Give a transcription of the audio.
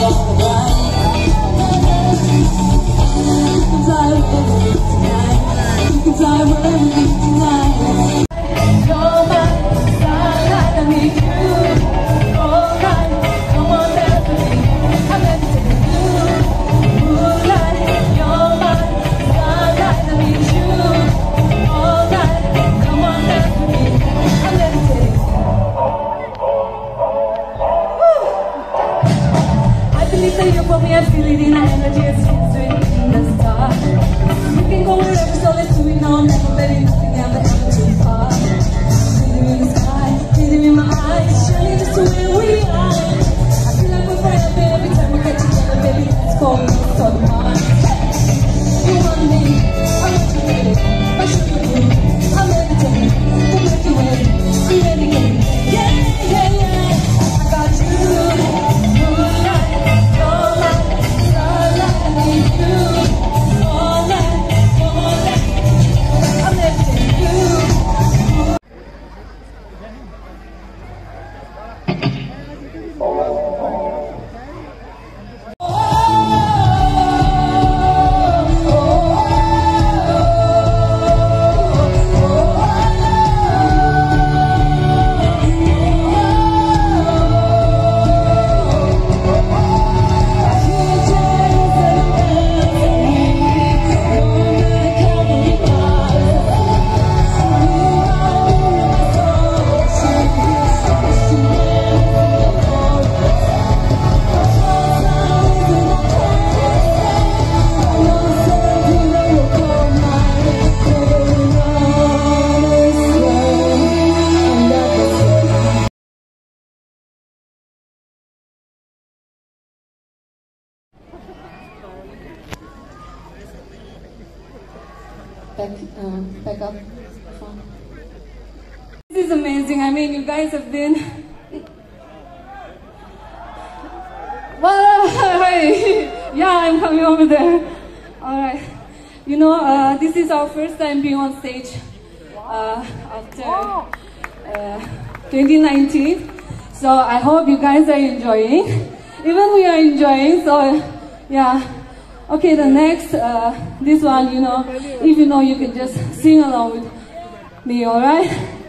Back up. This is amazing. I mean, you guys have been... Well, yeah, I'm coming over there. Alright. You know, this is our first time being on stage after 2019. So I hope you guys are enjoying. Even we are enjoying, so yeah. Okay, the next, this one, you know, if you know, you can just sing along with me, alright?